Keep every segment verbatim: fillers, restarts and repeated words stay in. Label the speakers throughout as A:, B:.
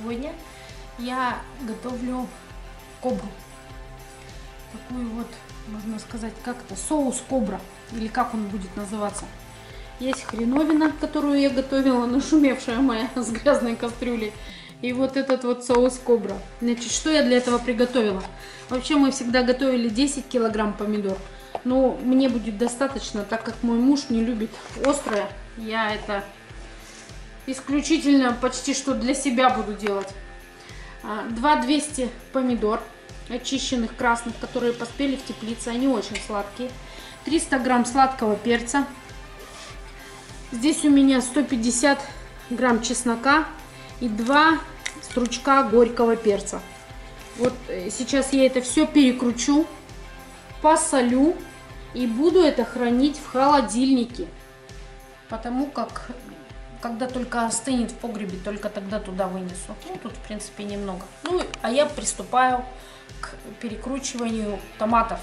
A: сегодня я готовлю кобру. Такую вот, можно сказать, как это, соус кобра, или как он будет называться. Есть хреновина, которую я готовила, нашумевшая моя с грязной кастрюлей. И вот этот вот соус кобра. Значит, что я для этого приготовила? Вообще мы всегда готовили десять килограмм помидор. Но мне будет достаточно, так как мой муж не любит острое. Я это исключительно почти что для себя буду делать. два двести помидор очищенных красных, которые поспели в теплице. Они очень сладкие. триста грамм сладкого перца. Здесь у меня сто пятьдесят грамм чеснока и два стручка горького перца. Вот сейчас я это все перекручу, посолю и буду это хранить в холодильнике. Потому как, когда только остынет в погребе, только тогда туда вынесу. Ну, тут, в принципе, немного. Ну, а я приступаю к перекручиванию томатов.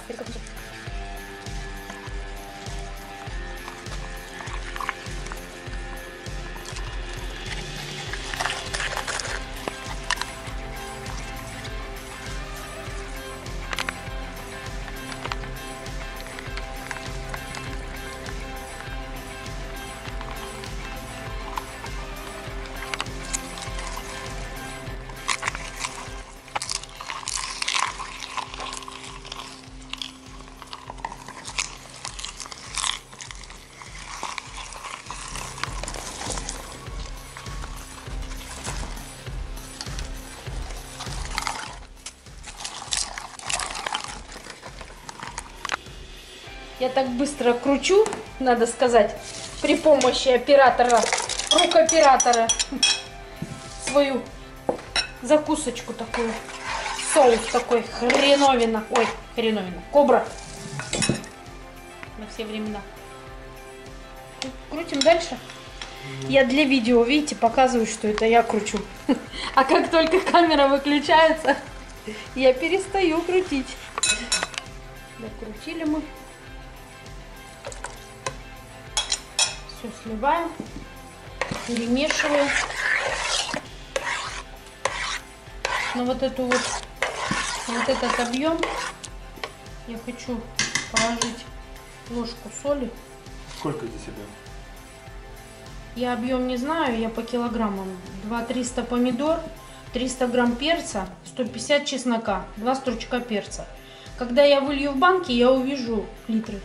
A: Я так быстро кручу, надо сказать, при помощи оператора, рук оператора, свою закусочку такую, соус такой, хреновина, ой, хреновина, кобра на все времена. Крутим дальше. Я для видео, видите, показываю, что это я кручу. А как только камера выключается, я перестаю крутить. Докрутили мы. Все сливаем, перемешиваем. Но вот эту вот, вот этот объем я хочу положить ложку соли.
B: Сколько здесь объем?
A: Я объем не знаю, я по килограммам. два триста помидор, триста грамм перца, сто пятьдесят чеснока, два стручка перца. Когда я вылью в банки, я увижу литры.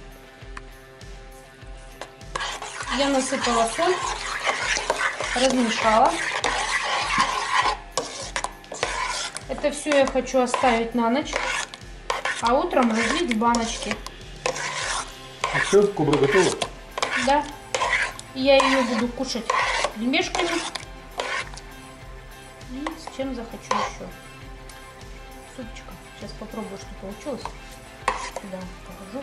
A: Я насыпала соль, размешала. Это все я хочу оставить на ночь, а утром разлить в баночки.
B: А все, кобра готова?
A: Да. И я ее буду кушать лемешками и с чем захочу еще. Супчиком. Сейчас попробую, что получилось. Да, положу.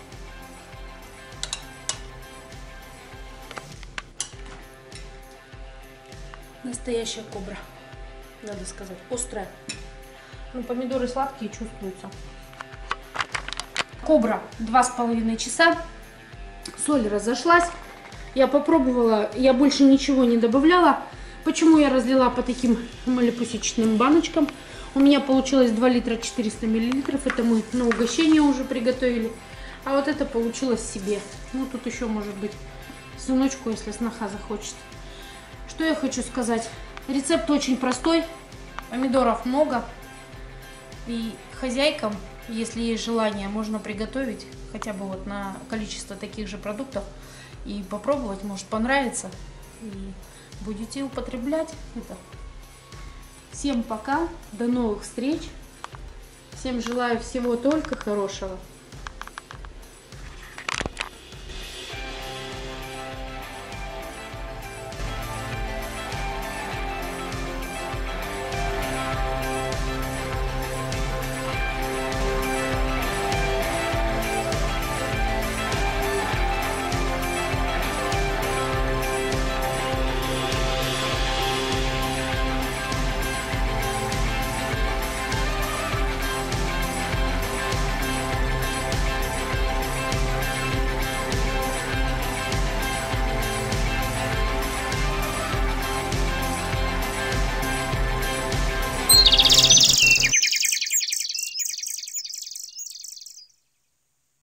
A: Настоящая кобра, надо сказать, острая. Ну, помидоры сладкие чувствуются. Кобра два с половиной часа. Соль разошлась. Я попробовала, я больше ничего не добавляла. Почему я разлила по таким малепусечным баночкам? У меня получилось два литра четыреста миллилитров. Это мы на угощение уже приготовили. А вот это получилось себе. Ну, тут еще может быть сыночку, если сноха захочет. Что я хочу сказать? Рецепт очень простой, помидоров много, и хозяйкам, если есть желание, можно приготовить хотя бы вот на количество таких же продуктов и попробовать, может понравится, и будете употреблять это. Всем пока, до новых встреч, всем желаю всего только хорошего.